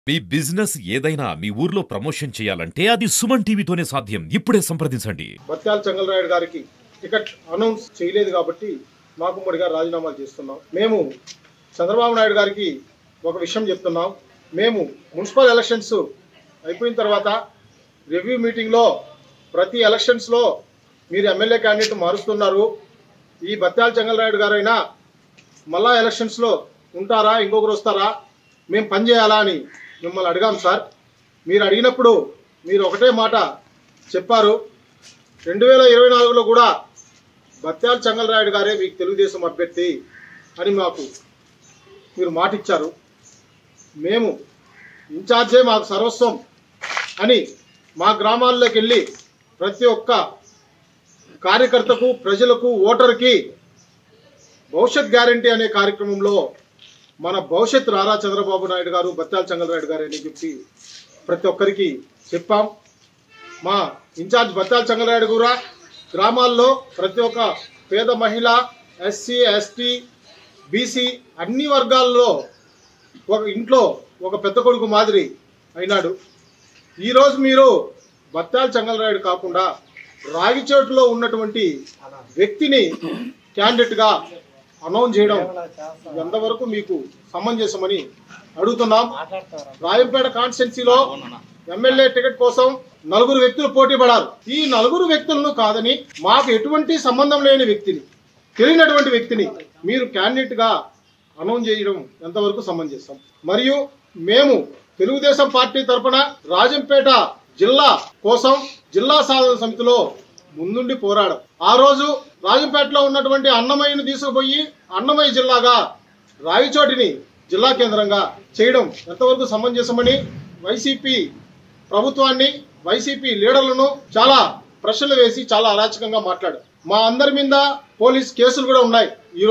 మీ business ఏదైనా మీ ఊర్లో promotion చేయాలంటే అది సుమన్ టీవీతోనే సాధ్యం. ఇప్పుడే సంప్రదించండి. బత్యాల చెంగల్రాయుడు గారికి టికెట్ అనౌన్స్ చేయలేదు కాబట్టి మాకు ముడిగా రాజీనామాలు చేస్తున్నాం. మేము చంద్రబాబు నాయుడు గారికి ఒక విషయం చెప్తున్నాం. మేము మున్సిపల్ ఎలక్షన్స్ అయిపోయిన తర్వాత రివ్యూ మీటింగ్లో ప్రతి ఎలక్షన్స్లో మీరు ఎమ్మెల్యే క్యాండిడేట్ మారుస్తున్నారు. ఈ బత్యాల చెంగల్రాయుడు గారైనా మళ్ళా ఎలక్షన్స్లో ఉంటారా, ఇంకొకరు వస్తారా, మేము పనిచేయాలా అని మిమ్మల్ని అడిగాం సార్. మీరు అడిగినప్పుడు మీరు ఒకటే మాట చెప్పారు. 2024లో కూడా బత్యాల చెంగల్రాయుడు గారే మీకు తెలుగుదేశం అభ్యర్థి అని మాకు మీరు మాట ఇచ్చారు. మేము ఇన్ఛార్జే మాకు సర్వస్వం అని మా గ్రామాల్లోకి వెళ్ళి ప్రతి ఒక్క కార్యకర్తకు, ప్రజలకు, ఓటర్కి భవిష్యత్ గ్యారంటీ అనే కార్యక్రమంలో మన భవిష్యత్ నారా చంద్రబాబు నాయుడు గారు, బత్యాల చెంగల్రాయుడు గారు అని చెప్పి ప్రతి ఒక్కరికి చెప్పాం. మా ఇన్ఛార్జ్ బత్యాల చెంగల్రాయుడు కూడా గ్రామాల్లో ప్రతి ఒక్క పేద మహిళ, ఎస్సీ, ఎస్టీ, బీసీ అన్ని వర్గాల్లో ఒక ఇంట్లో ఒక పెద్ద కొడుకు మాదిరి అయినాడు. ఈరోజు మీరు బత్యాల చెంగల్రాయుడు కాకుండా రాగిచోటులో ఉన్నటువంటి వ్యక్తిని క్యాండిడేట్గా అనౌన్స్ చేయడం ఎంతవరకు మీకు సమంజసమని అడుగుతున్నాం. రాయంపేట కాన్స్టిట్యున్సీలో ఎమ్మెల్యే టికెట్ కోసం 4 వ్యక్తులు పోటీ పడారు. ఈ 4 వ్యక్తులను కాదని మాకు ఎటువంటి సంబంధం లేని వ్యక్తిని, తెలియనటువంటి వ్యక్తిని మీరు క్యాండిడేట్గా అనౌన్స్ చేయడం ఎంతవరకు సమంజసం? మరియు మేము తెలుగుదేశం పార్టీ తరఫున రాజంపేట జిల్లా కోసం జిల్లా సాధన సమితిలో ముందుండి పోరాడం. ఆ రోజు రాజంపేటలో ఉన్నటువంటి అన్నమయ్యను తీసుకుపోయి అన్నమయ్య జిల్లాగా రాయచోటిని జిల్లా కేంద్రంగా చేయడం ఎంతవరకు సమంజసమని వైసీపీ ప్రభుత్వాన్ని, వైసీపీ లీడర్లను చాలా ప్రశ్నలు వేసి చాలా అరాచకంగా మాట్లాడారు. మా అందరి మీద పోలీస్ కేసులు కూడా ఉన్నాయి.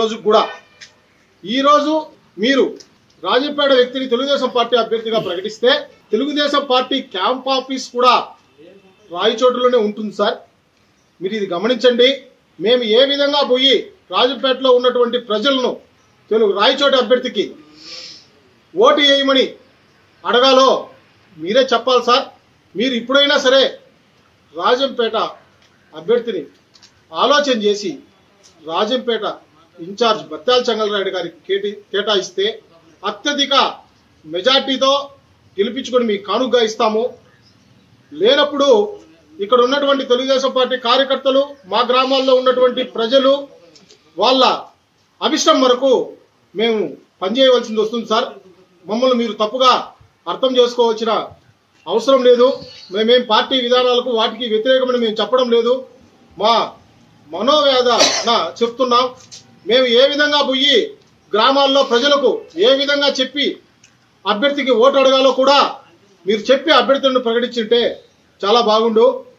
ఈరోజు మీరు రాజంపేట వ్యక్తిని తెలుగుదేశం పార్టీ అభ్యర్థిగా ప్రకటిస్తే తెలుగుదేశం పార్టీ క్యాంప్ ఆఫీస్ కూడా రాయచోటులోనే ఉంటుంది సార్. మీరు ఇది గమనించండి. మేము ఏ విధంగా పోయి రాజంపేటలో ఉన్నటువంటి ప్రజలను రాయచోటి అభ్యర్థికి ఓటు వేయమని అడగాలో మీరే చెప్పాలి సార్. మీరు ఇప్పుడైనా సరే రాజంపేట అభ్యర్థిని ఆలోచన చేసి రాజంపేట ఇన్ఛార్జ్ బత్యాల చెంగల్రాయుడు గారికి కేటాయిస్తే అత్యధిక మెజార్టీతో గెలిపించుకొని మీకు కానుగ్గా ఇస్తాము. లేనప్పుడు ఇక్కడ ఉన్నటువంటి తెలుగుదేశం పార్టీ కార్యకర్తలు, మా గ్రామాల్లో ఉన్నటువంటి ప్రజలు వాళ్ళ అభిష్టం వరకు మేము పనిచేయవలసింది వస్తుంది సార్. మమ్మల్ని మీరు తప్పుగా అర్థం చేసుకోవాల్సిన అవసరం లేదు. మేమేం పార్టీ విధానాలకు వాటికి వ్యతిరేకమని మేము చెప్పడం లేదు. మా మనోవేదన చెప్తున్నాం. మేము ఏ విధంగా పోయి గ్రామాల్లో ప్రజలకు ఏ విధంగా చెప్పి అభ్యర్థికి ఓటు అడగాలో కూడా మీరు చెప్పి అభ్యర్థులను ప్రకటించుంటే చాలా బాగుండు.